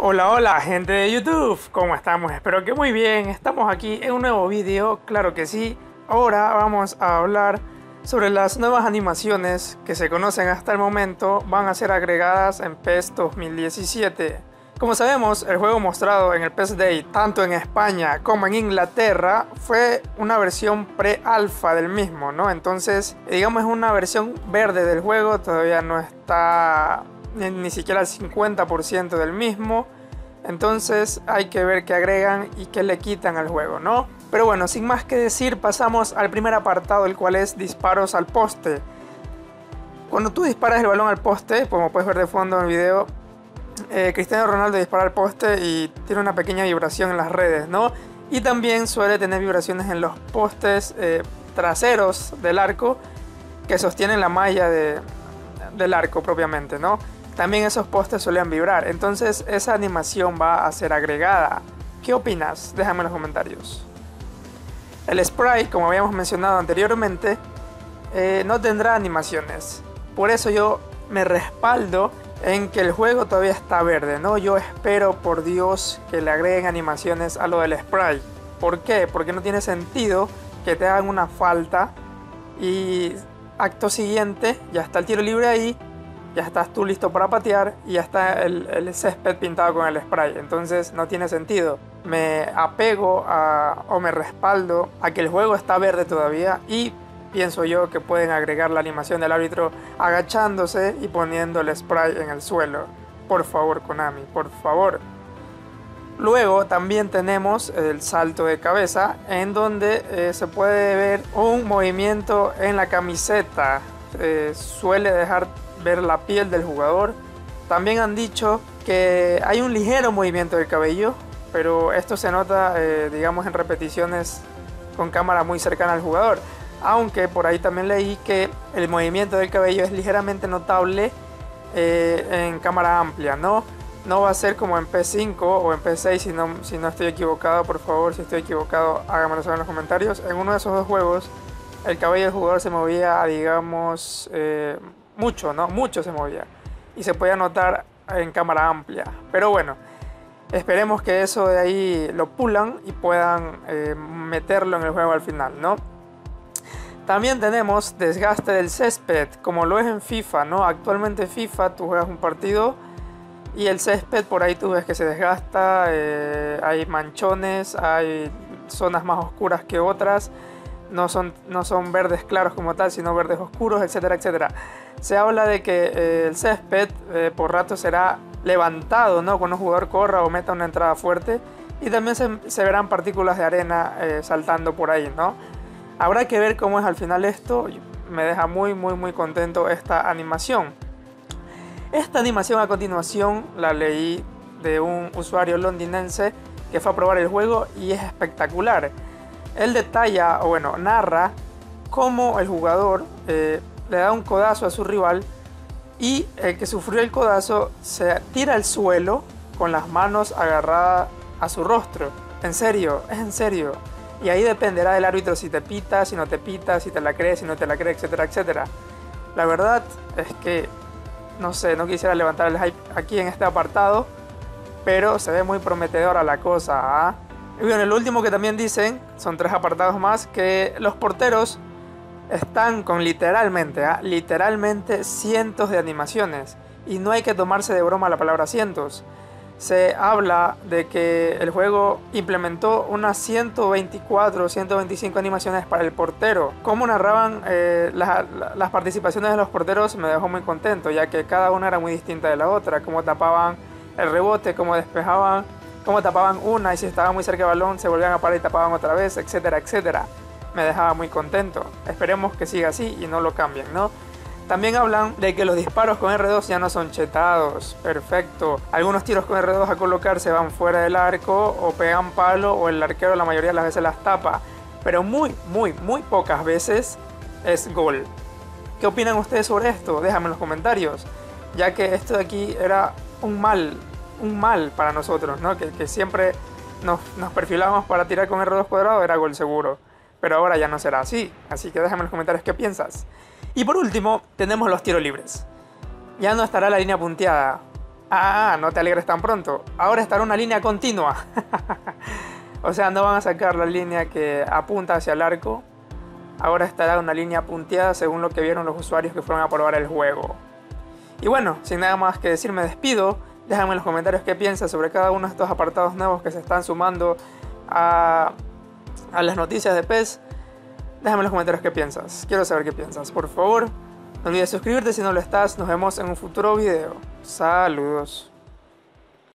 Hola, hola gente de YouTube, ¿cómo estamos? Espero que muy bien, estamos aquí en un nuevo vídeo, claro que sí. Ahora vamos a hablar sobre las nuevas animaciones que se conocen hasta el momento, van a ser agregadas en PES 2017. Como sabemos, el juego mostrado en el PES Day, tanto en España como en Inglaterra, fue una versión pre-alfa del mismo, ¿no? Entonces, digamos, es una versión verde del juego, todavía no está ni siquiera al 50% del mismo. Entonces hay que ver qué agregan y qué le quitan al juego, ¿no? Pero bueno, sin más que decir, pasamos al primer apartado, el cual es disparos al poste. Cuando tú disparas el balón al poste, como puedes ver de fondo en el video, Cristiano Ronaldo dispara al poste y tiene una pequeña vibración en las redes, ¿no? Y también suele tener vibraciones en los postes traseros del arco que sostienen la malla del arco propiamente, ¿no? También esos postes suelen vibrar, entonces esa animación va a ser agregada. ¿Qué opinas? Déjame en los comentarios. El spray, como habíamos mencionado anteriormente, no tendrá animaciones. Por eso yo me respaldo en que el juego todavía está verde, ¿no? Yo espero, por Dios, que le agreguen animaciones a lo del spray. ¿Por qué? Porque no tiene sentido que te hagan una falta y acto siguiente ya está el tiro libre ahí, ya estás tú listo para patear y ya está el césped pintado con el spray. Entonces no tiene sentido. Me apego o me respaldo a que el juego está verde todavía y pienso yo que pueden agregar la animación del árbitro agachándose y poniendo el spray en el suelo. Por favor, Konami, por favor. Luego también tenemos el salto de cabeza, en donde se puede ver un movimiento en la camiseta. Suele dejar ver la piel del jugador. También han dicho que hay un ligero movimiento del cabello, pero esto se nota digamos en repeticiones con cámara muy cercana al jugador, aunque por ahí también leí que el movimiento del cabello es ligeramente notable en cámara amplia, ¿no? No va a ser como en P5 o en P6 si no estoy equivocado. Por favor, si estoy equivocado háganmelo saber en los comentarios. En uno de esos dos juegos el cabello del jugador se movía, digamos, mucho, ¿no? Mucho se movía. Y se podía notar en cámara amplia. Pero bueno, esperemos que eso de ahí lo pulan y puedan meterlo en el juego al final, ¿no? También tenemos desgaste del césped, como lo es en FIFA, ¿no? Actualmente en FIFA tú juegas un partido y el césped por ahí tú ves que se desgasta, hay manchones, hay zonas más oscuras que otras. No son verdes claros como tal, sino verdes oscuros, etcétera, etcétera. Se habla de que el césped por rato será levantado, ¿no? Cuando un jugador corra o meta una entrada fuerte. Y también se verán partículas de arena saltando por ahí, ¿no? Habrá que ver cómo es al final esto. Me deja muy, muy, muy contento esta animación. Esta animación a continuación la leí de un usuario londinense que fue a probar el juego y es espectacular. Él detalla, o bueno, narra cómo el jugador le da un codazo a su rival y el que sufrió el codazo se tira al suelo con las manos agarradas a su rostro. En serio, es en serio. Y ahí dependerá del árbitro si te pita, si no te pita, si te la cree, si no te la cree, etcétera, etcétera. La verdad es que, no sé, no quisiera levantar el hype aquí en este apartado, pero se ve muy prometedora la cosa, ¿ah? Y bueno, lo último que también dicen, son 3 apartados más, que los porteros están con literalmente cientos de animaciones. Y no hay que tomarse de broma la palabra cientos. Se habla de que el juego implementó unas 124 o 125 animaciones para el portero. Cómo narraban las participaciones de los porteros me dejó muy contento, ya que cada una era muy distinta de la otra. Cómo tapaban el rebote, cómo despejaban, cómo tapaban una y si estaba muy cerca del balón se volvían a parar y tapaban otra vez, etcétera, etcétera. Me dejaba muy contento. Esperemos que siga así y no lo cambien, ¿no? También hablan de que los disparos con R2 ya no son chetados. Perfecto. Algunos tiros con R2 a colocar se van fuera del arco o pegan palo o el arquero la mayoría de las veces las tapa. Pero muy pocas veces es gol. ¿Qué opinan ustedes sobre esto? Déjame en los comentarios. Ya que esto de aquí era un mal para nosotros, ¿no? Que siempre nos perfilábamos para tirar con R2 cuadrado, era gol seguro. Pero ahora ya no será así. Así que déjame en los comentarios qué piensas. Y por último, tenemos los tiros libres. Ya no estará la línea punteada. Ah, no te alegres tan pronto. Ahora estará una línea continua. O sea, no van a sacar la línea que apunta hacia el arco. Ahora estará una línea punteada según lo que vieron los usuarios que fueron a probar el juego. Y bueno, sin nada más que decir, me despido. Déjame en los comentarios qué piensas sobre cada uno de estos apartados nuevos que se están sumando a las noticias de PES. Déjame en los comentarios qué piensas. Quiero saber qué piensas. Por favor, no olvides suscribirte si no lo estás. Nos vemos en un futuro video. Saludos.